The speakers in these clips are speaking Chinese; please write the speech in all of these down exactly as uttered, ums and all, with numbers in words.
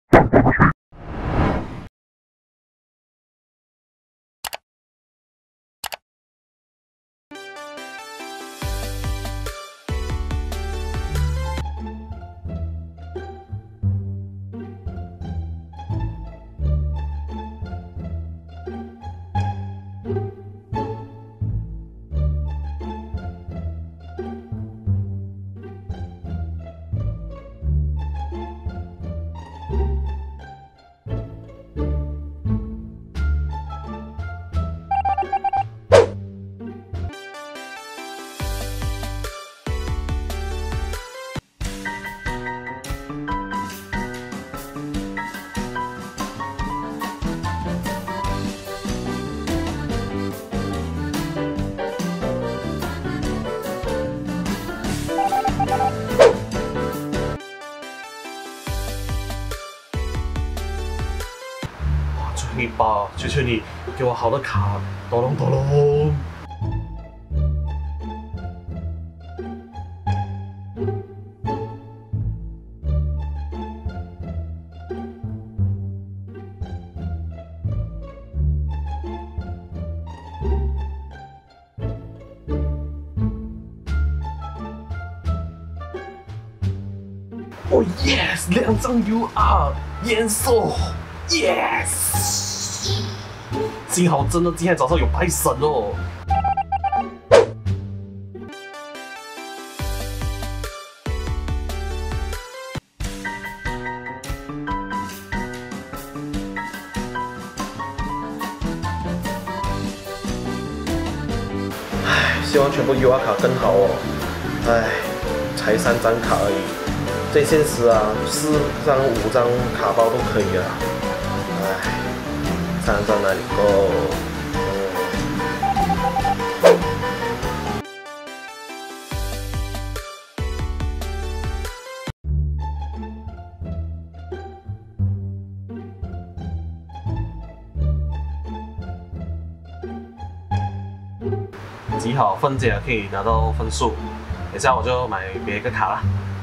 一把，求求你给我好的卡，哆隆哆隆。哦 yes， 两张 U R， 颜色 yes。 幸好真的今天早上有拜神哦。唉，希望全部 U R 卡更好哦。唉，才三张卡而已。 最现实啊，四张、五张卡包都可以啊。唉，三张哪里够？集好分解可以拿到分数，等下我就买别个卡啦。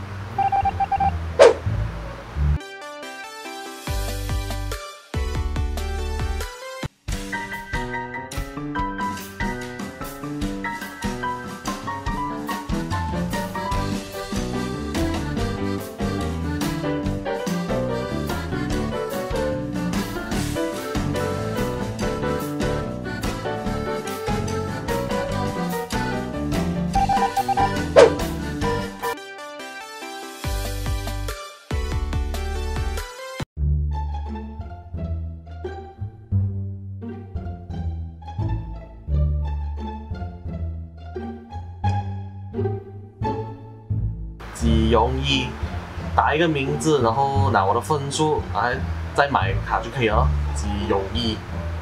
极容易，打一个名字，然后拿我的分数，来再买卡就可以了。极容易。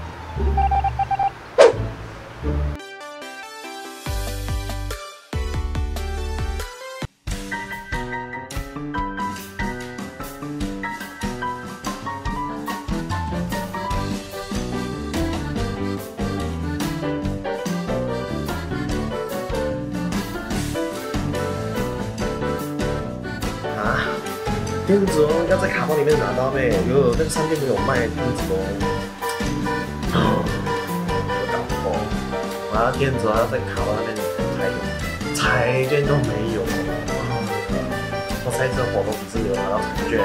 垫子哦，要在卡包里面拿到呗。哟，那个商店没有卖垫子哦。我搞错，啊，垫子要在卡包那边才有，彩券都没有。我猜这活动只是没有拿到彩券。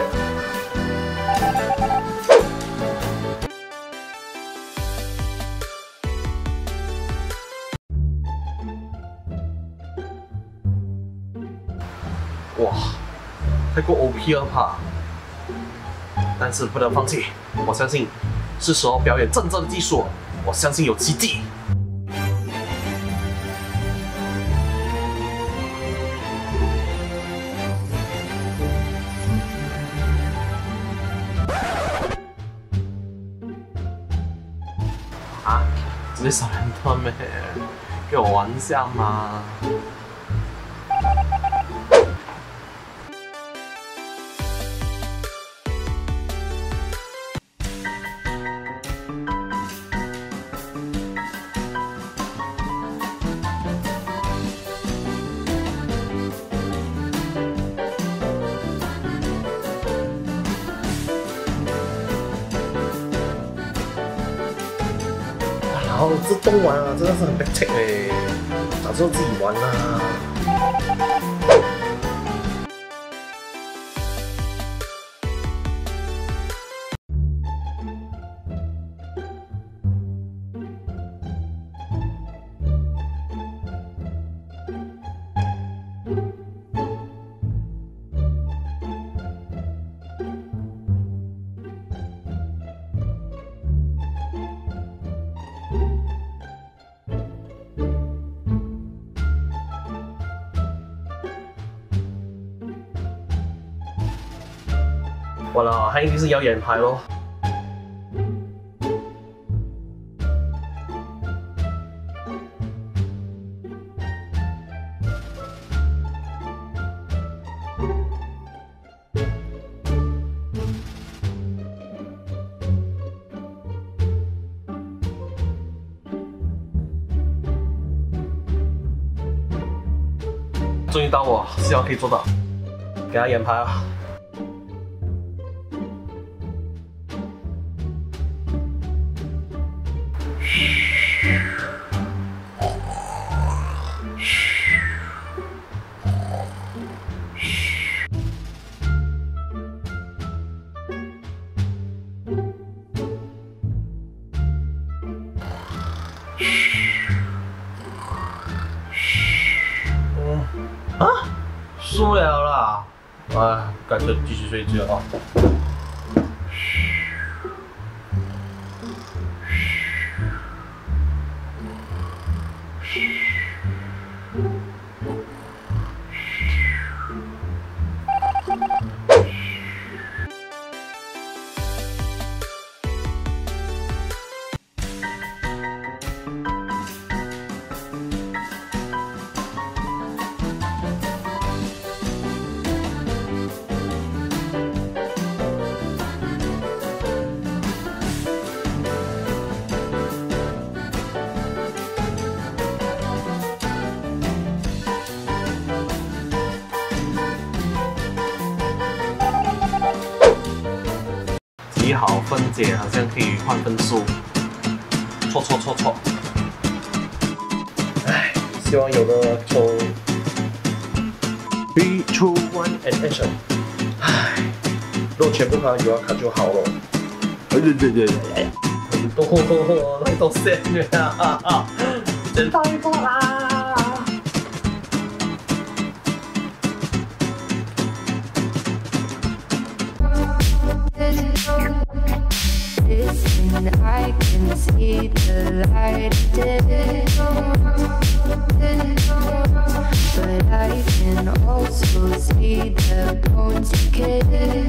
哇！ 太过 O P 了吧，但是不能放弃，我相信是时候表演真正的技术，我相信有奇迹。啊，直接少两段咩？给我玩一下嘛！ 后自动玩啊，真的是很 back check 嘞，早知道自己玩啦、啊。完了，他一定是要眼牌咯。终于到我，希望可以做到，给他眼牌啊！ 啊，输了啦！哎，干脆继续睡觉啊。题好分解好像可以换分数，错错错错。唉，希望有的从 three two one and action。唉，如果全部卡有卡就好了。对对对对，很多太多线了，哈哈，真太多啦！ And I can see the light, but I can also see the bones decay.